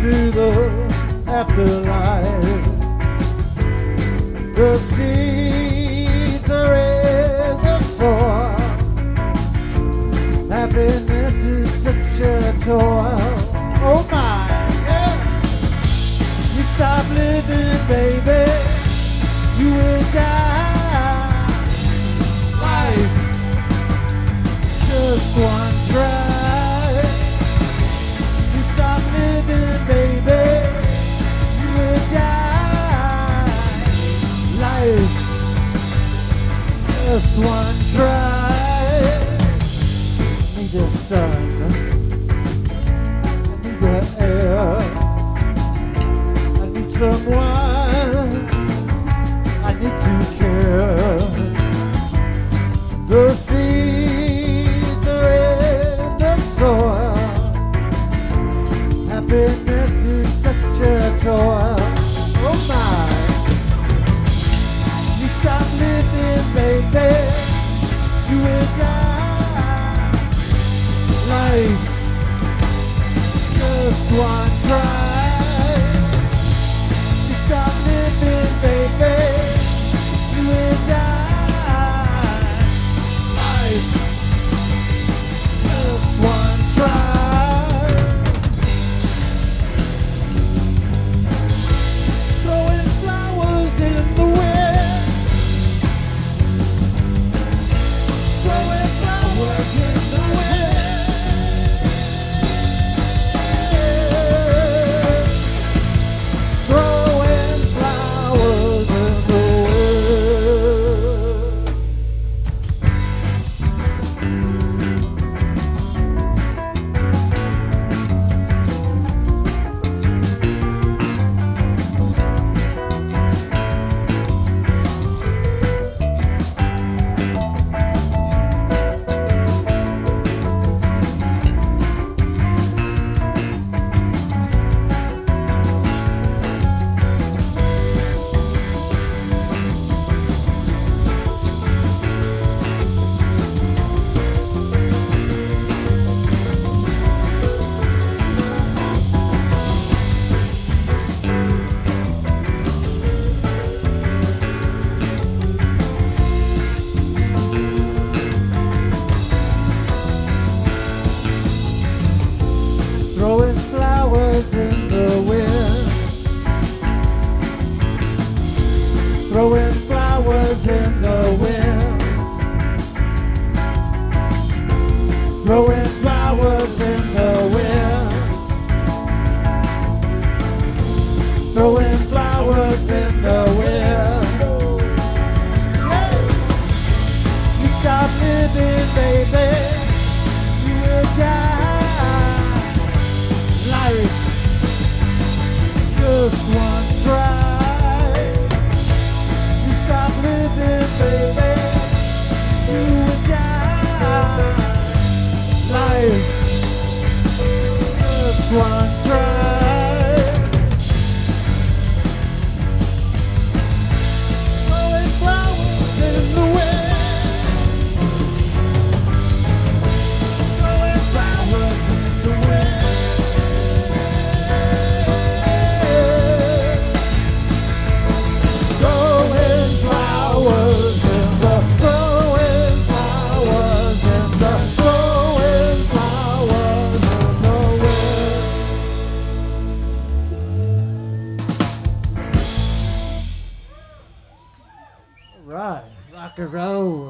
to the afterlife. The seeds are in the soil. Happiness is such a toil. Oh my, yeah. You stop living, baby, you will die. Life, just one try. You stop living, baby, you will die. Life, just one try. Need the sun, I need the air, I need someone, I need to care. The seeds are in the soil. Happiness is such a toil. Oh my. You stop living, baby, you will die. Life, just one try. You stop living, baby, you will die. Life, just one try. Throwing flowers in the wind. Throwing flowers in the wind. Throwing flowers in the wind. Throwing flowers in the wind. Throwing flowers in the wind. Throwing flowers in the wind. Throwing flowers in the wind. You stop living, baby, you will die. Life, just one try. You stop living, baby, you will die. Life, just one try. Throwing flowers in the wind. Throwing flowers in the wind. Throwing flowers in the, throwing flowers in the, throwing flowers in the wind. Right, rock and roll.